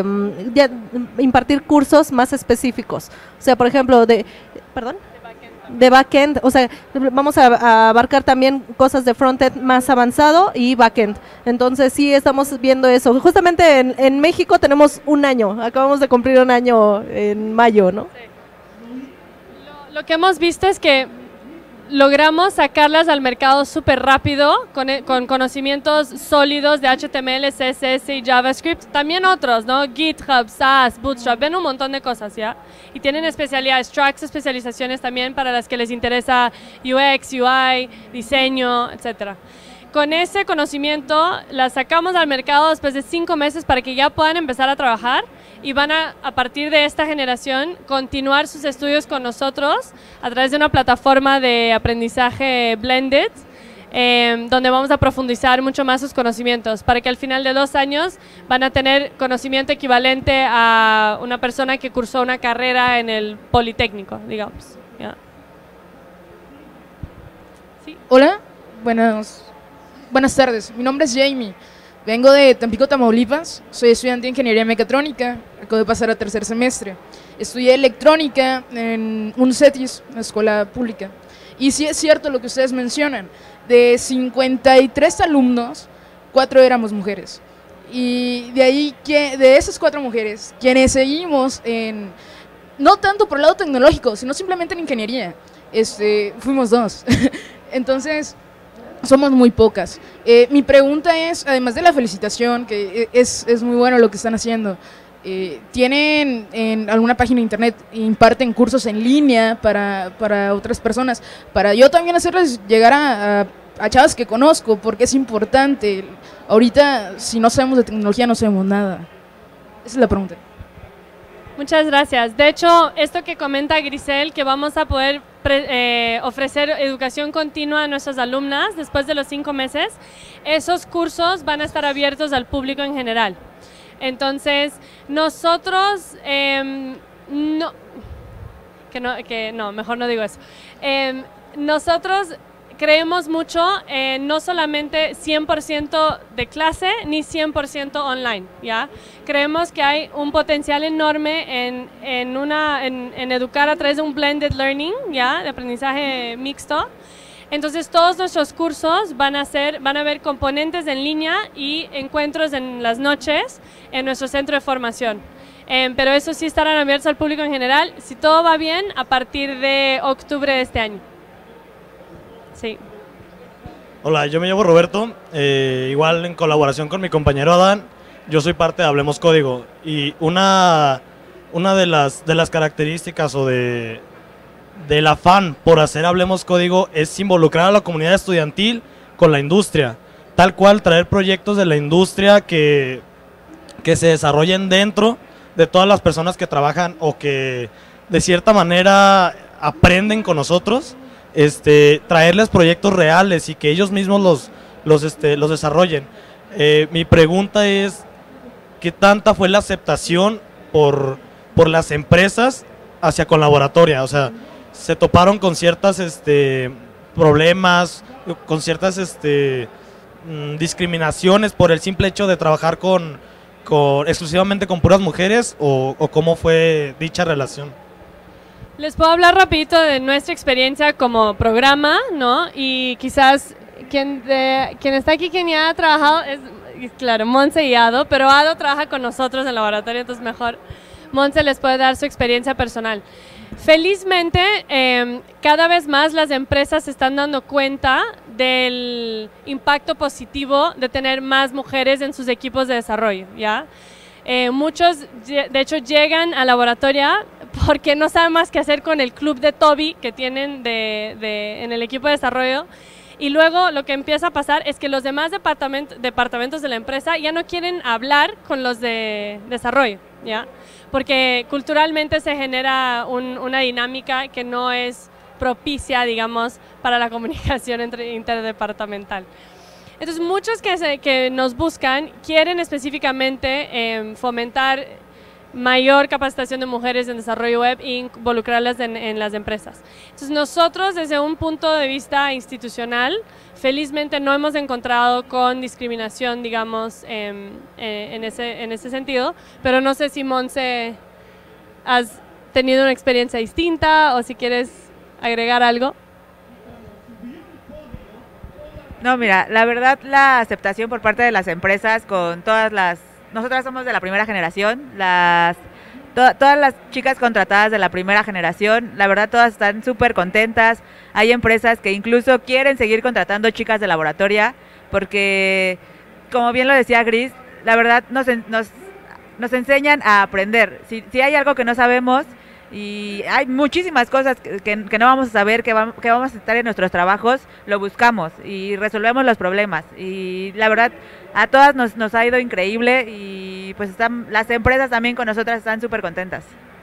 impartir cursos más específicos. O sea, por ejemplo, de backend, o sea, vamos a abarcar también cosas de frontend más avanzado y backend. Entonces sí estamos viendo eso. Justamente en México tenemos un año, acabamos de cumplir un año en mayo, ¿no? Sí. Lo que hemos visto es que logramos sacarlas al mercado súper rápido con conocimientos sólidos de HTML, CSS y JavaScript. También otros, ¿no? GitHub, SaaS, Bootstrap, ven un montón de cosas, ¿ya? Y tienen especialidades, tracks, especializaciones también para las que les interesa UX, UI, diseño, etcétera. Con ese conocimiento las sacamos al mercado después de 5 meses para que ya puedan empezar a trabajar y van a partir de esta generación, continuar sus estudios con nosotros a través de una plataforma de aprendizaje blended, donde vamos a profundizar mucho más sus conocimientos, para que al final de 2 años van a tener conocimiento equivalente a una persona que cursó una carrera en el Politécnico, digamos. ¿Ya? ¿Sí? Hola, buenas tardes, mi nombre es Jamie. Vengo de Tampico, Tamaulipas, soy estudiante de Ingeniería Mecatrónica, acabo de pasar a 3er semestre. Estudié electrónica en un CETIS, una escuela pública. Y sí es cierto lo que ustedes mencionan, de 53 alumnos, 4 éramos mujeres. Y de ahí, de esas 4 mujeres, quienes seguimos no tanto por el lado tecnológico, sino simplemente en ingeniería, fuimos 2. Entonces, somos muy pocas. Mi pregunta es, además de la felicitación, que es muy bueno lo que están haciendo, ¿tienen en alguna página de internet, imparten cursos en línea para otras personas? Para yo también hacerles llegar a chavas que conozco, porque es importante. Ahorita, si no sabemos de tecnología, no sabemos nada. Esa es la pregunta. Muchas gracias. De hecho, esto que comenta Grisel, que vamos a poder ofrecer educación continua a nuestras alumnas después de los 5 meses, esos cursos van a estar abiertos al público en general. Entonces, nosotros, mejor no digo eso. Nosotros creemos mucho no solamente 100% de clase ni 100% online, ¿ya? Creemos que hay un potencial enorme en educar a través de un blended learning, ¿ya? De aprendizaje mixto. Entonces todos nuestros cursos van a haber componentes en línea y encuentros en las noches en nuestro centro de formación. pero eso sí estarán abiertos al público en general, si todo va bien, a partir de octubre de este año. Sí. Hola, yo me llamo Roberto, igual en colaboración con mi compañero Adán, yo soy parte de Hablemos Código, y una de las características o del afán por hacer Hablemos Código es involucrar a la comunidad estudiantil con la industria, tal cual traer proyectos de la industria que se desarrollen dentro de todas las personas que trabajan o que de cierta manera aprenden con nosotros, traerles proyectos reales y que ellos mismos los desarrollen. Mi pregunta es, ¿qué tanta fue la aceptación por las empresas hacia con Laboratoria? O sea, ¿se toparon con ciertas problemas, con ciertas discriminaciones por el simple hecho de trabajar exclusivamente con puras mujeres o cómo fue dicha relación? Les puedo hablar rapidito de nuestra experiencia como programa, ¿no? Y quizás quien está aquí, quien ya ha trabajado, es claro, Monse y Ado, pero Ado trabaja con nosotros en el laboratorio, entonces mejor Monse les puede dar su experiencia personal. Felizmente, cada vez más las empresas se están dando cuenta del impacto positivo de tener más mujeres en sus equipos de desarrollo, ¿ya? Muchos, de hecho, llegan a Laboratoria porque no saben más qué hacer con el club de Toby que tienen en el equipo de desarrollo, y luego lo que empieza a pasar es que los demás departamentos de la empresa ya no quieren hablar con los de desarrollo, ¿ya? Porque culturalmente se genera una dinámica que no es propicia, digamos, para la comunicación interdepartamental. Entonces, muchos que nos buscan quieren específicamente fomentar mayor capacitación de mujeres en desarrollo web e involucrarlas en las empresas. Entonces, nosotros desde un punto de vista institucional, felizmente no hemos encontrado con discriminación, digamos, en ese sentido, pero no sé si, Monse, has tenido una experiencia distinta o si quieres agregar algo. No, mira, la verdad la aceptación por parte de las empresas con nosotras somos de la primera generación, todas las chicas contratadas de la primera generación, la verdad todas están súper contentas. Hay empresas que incluso quieren seguir contratando chicas de Laboratoria porque, como bien lo decía Gris, la verdad nos enseñan a aprender. Si hay algo que no sabemos, y hay muchísimas cosas que no vamos a saber, que vamos a estar en nuestros trabajos, lo buscamos y resolvemos los problemas. Y la verdad, a todas nos ha ido increíble y pues las empresas también con nosotras están súper contentas.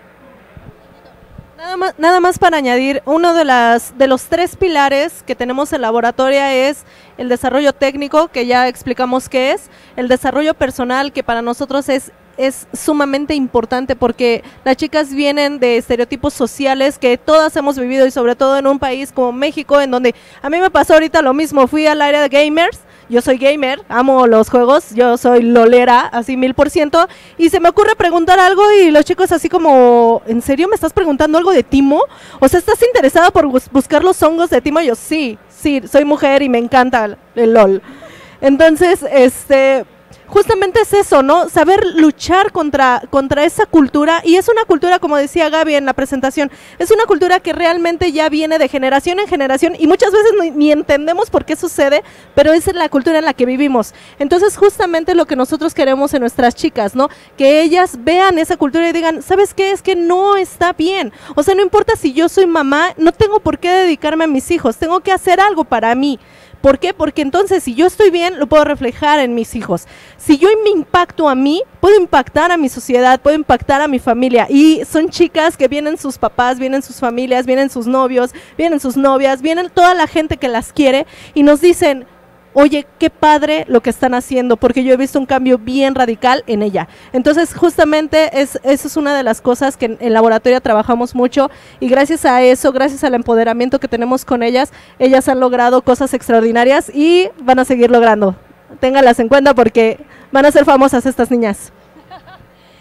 Nada más para añadir, uno de los 3 pilares que tenemos en Laboratoria es el desarrollo técnico, que ya explicamos qué es, el desarrollo personal, que para nosotros es sumamente importante porque las chicas vienen de estereotipos sociales que todas hemos vivido y sobre todo en un país como México, en donde a mí me pasó ahorita lo mismo, fui al área de gamers, yo soy gamer, amo los juegos, yo soy lolera, así 1000%, y se me ocurre preguntar algo y los chicos así como, ¿en serio me estás preguntando algo de Timo? O sea, ¿estás interesada por buscar los hongos de Timo? Y yo, sí, soy mujer y me encanta el LOL. Entonces, justamente es eso, ¿no? Saber luchar contra esa cultura, y es una cultura, como decía Gaby en la presentación, es una cultura que realmente ya viene de generación en generación y muchas veces ni entendemos por qué sucede, pero es la cultura en la que vivimos. Entonces, justamente lo que nosotros queremos en nuestras chicas, ¿no? Que ellas vean esa cultura y digan, ¿sabes qué? Es que no está bien. O sea, no importa si yo soy mamá, no tengo por qué dedicarme a mis hijos, tengo que hacer algo para mí. ¿Por qué? Porque entonces si yo estoy bien, lo puedo reflejar en mis hijos. Si yo me impacto a mí, puedo impactar a mi sociedad, puedo impactar a mi familia. Y son chicas que vienen sus papás, vienen sus familias, vienen sus novios, vienen sus novias, vienen toda la gente que las quiere y nos dicen, oye, qué padre lo que están haciendo, porque yo he visto un cambio bien radical en ella. Entonces, justamente, eso es una de las cosas que en Laboratoria trabajamos mucho, y gracias a eso, gracias al empoderamiento que tenemos con ellas han logrado cosas extraordinarias y van a seguir logrando. Ténganlas en cuenta porque van a ser famosas estas niñas.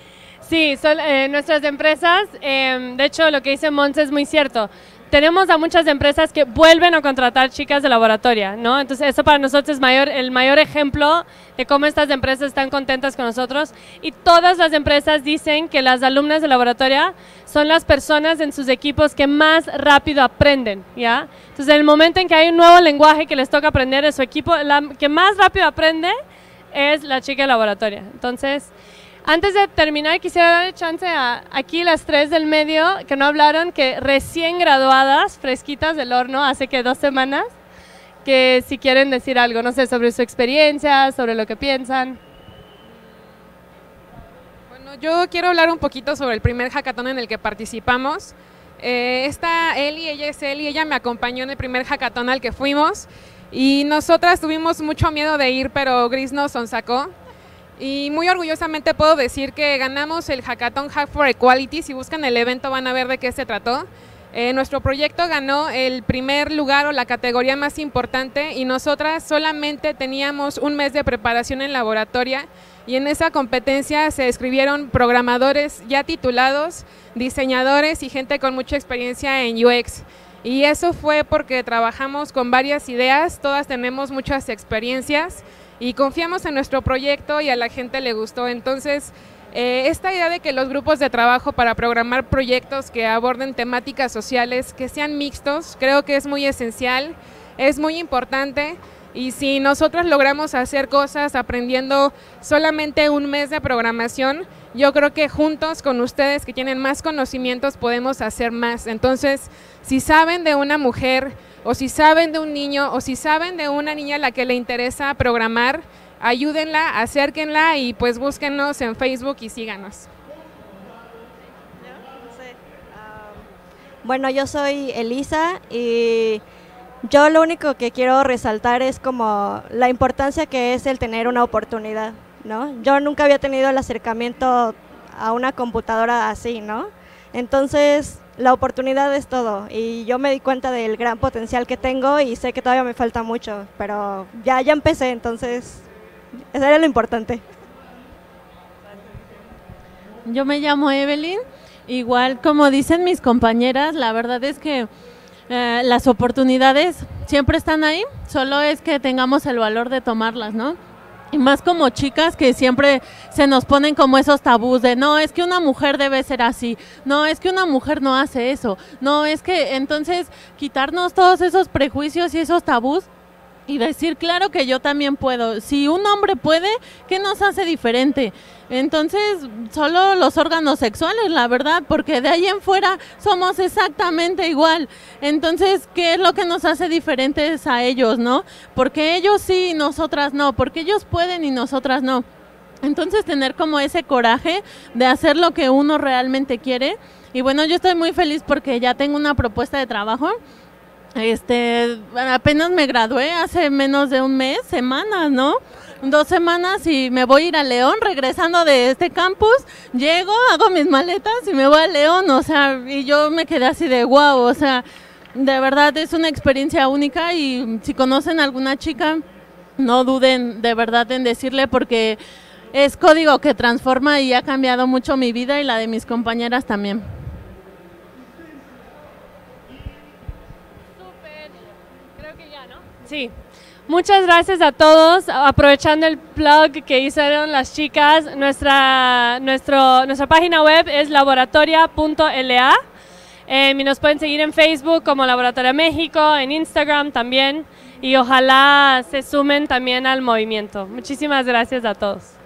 Sí, nuestras empresas, de hecho lo que dice Mons es muy cierto. Tenemos a muchas empresas que vuelven a contratar chicas de laboratoria, ¿no? Entonces eso para nosotros es el mayor ejemplo de cómo estas empresas están contentas con nosotros, y todas las empresas dicen que las alumnas de laboratoria son las personas en sus equipos que más rápido aprenden, ¿ya? Entonces en el momento en que hay un nuevo lenguaje que les toca aprender en su equipo, la que más rápido aprende es la chica de laboratoria. Entonces, antes de terminar, quisiera darle chance a aquí las 3 del medio que no hablaron, que recién graduadas, fresquitas del horno, hace que 2 semanas, que si quieren decir algo, no sé, sobre su experiencia, sobre lo que piensan. Bueno, yo quiero hablar un poquito sobre el primer hackathon en el que participamos. Ella es Eli, ella me acompañó en el primer hackathon al que fuimos, y nosotras tuvimos mucho miedo de ir, pero Gris nos sonsacó. Y muy orgullosamente puedo decir que ganamos el Hackathon Hack for Equality. Si buscan el evento van a ver de qué se trató. Nuestro proyecto ganó el primer lugar o la categoría más importante, y nosotras solamente teníamos un mes de preparación en laboratoria, y en esa competencia se inscribieron programadores ya titulados, diseñadores y gente con mucha experiencia en UX. Y eso fue porque trabajamos con varias ideas, todas tenemos muchas experiencias, y confiamos en nuestro proyecto y a la gente le gustó. Entonces, esta idea de que los grupos de trabajo para programar proyectos que aborden temáticas sociales, que sean mixtos, creo que es muy esencial, es muy importante, y si nosotros logramos hacer cosas aprendiendo solamente un mes de programación, yo creo que juntos con ustedes que tienen más conocimientos podemos hacer más. Entonces, si saben de una mujer, o si saben de un niño, o si saben de una niña a la que le interesa programar, ayúdenla, acérquenla, y pues búsquenos en Facebook y síganos. Bueno, yo soy Elisa, y yo lo único que quiero resaltar es como la importancia que es el tener una oportunidad, ¿no? Yo nunca había tenido el acercamiento a una computadora así, ¿no? Entonces, la oportunidad es todo, y yo me di cuenta del gran potencial que tengo, y sé que todavía me falta mucho, pero ya empecé, entonces eso era lo importante. Yo me llamo Evelyn, igual como dicen mis compañeras, la verdad es que las oportunidades siempre están ahí, solo es que tengamos el valor de tomarlas, ¿no? Y más como chicas que siempre se nos ponen como esos tabús de no, es que una mujer debe ser así, no, es que una mujer no hace eso, no, es que entonces quitarnos todos esos prejuicios y esos tabús y decir, claro que yo también puedo. Si un hombre puede, ¿qué nos hace diferente? Entonces, solo los órganos sexuales, la verdad, porque de ahí en fuera somos exactamente igual. Entonces, ¿qué es lo que nos hace diferentes a ellos, no? Porque ellos sí y nosotras no, porque ellos pueden y nosotras no. Entonces, tener como ese coraje de hacer lo que uno realmente quiere. Y bueno, yo estoy muy feliz porque ya tengo una propuesta de trabajo. Apenas me gradué hace menos de un mes, semanas, ¿no? 2 semanas y me voy a ir a León, regresando de este campus, llego, hago mis maletas y me voy a León, o sea, y yo me quedé así de wow, o sea, de verdad es una experiencia única, y si conocen a alguna chica, no duden de verdad en decirle, porque es código que transforma y ha cambiado mucho mi vida y la de mis compañeras también. Sí, muchas gracias a todos. Aprovechando el plug que hicieron las chicas, nuestra página web es laboratoria.la, y nos pueden seguir en Facebook como Laboratoria México, en Instagram también, y ojalá se sumen también al movimiento. Muchísimas gracias a todos.